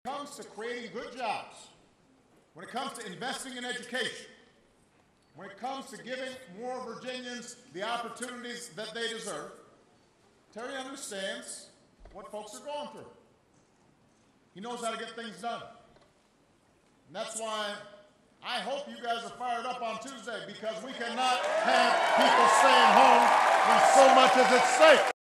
comes to creating good jobs, when it comes to investing in education, when it comes to giving more Virginians the opportunities that they deserve, Terry understands what folks are going through. He knows how to get things done. And that's why I hope you guys are fired up on Tuesday, because we cannot have people staying home when so much is at stake.